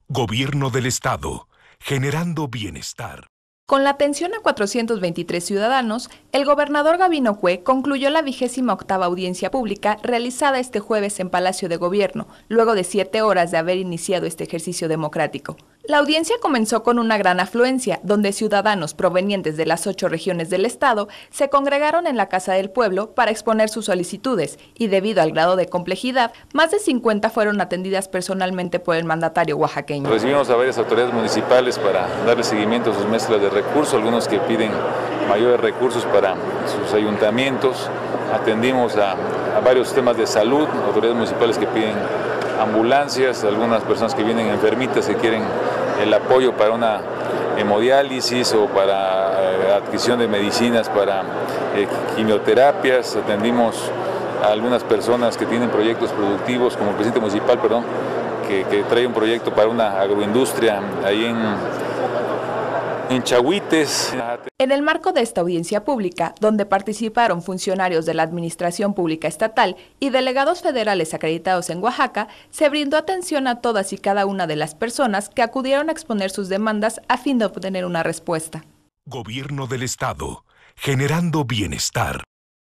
Gobierno del Estado, generando bienestar. Con la atención a 423 ciudadanos, el gobernador Gabino Cue concluyó la 28ª audiencia pública realizada este jueves en Palacio de Gobierno, luego de 7 horas de haber iniciado este ejercicio democrático. La audiencia comenzó con una gran afluencia, donde ciudadanos provenientes de las 8 regiones del estado se congregaron en la Casa del Pueblo para exponer sus solicitudes, y debido al grado de complejidad, más de 50 fueron atendidas personalmente por el mandatario oaxaqueño. Recibimos a varias autoridades municipales para darle seguimiento a sus mezclas de recursos, algunos que piden mayores recursos para sus ayuntamientos. Atendimos a varios temas de salud, autoridades municipales que piden ambulancias, algunas personas que vienen enfermitas que quieren el apoyo para una hemodiálisis o para adquisición de medicinas para quimioterapias. Atendimos a algunas personas que tienen proyectos productivos, como el presidente municipal, que trae un proyecto para una agroindustria ahí en Chahuites. En el marco de esta audiencia pública, donde participaron funcionarios de la Administración Pública Estatal y delegados federales acreditados en Oaxaca, se brindó atención a todas y cada una de las personas que acudieron a exponer sus demandas a fin de obtener una respuesta. Gobierno del Estado, generando bienestar.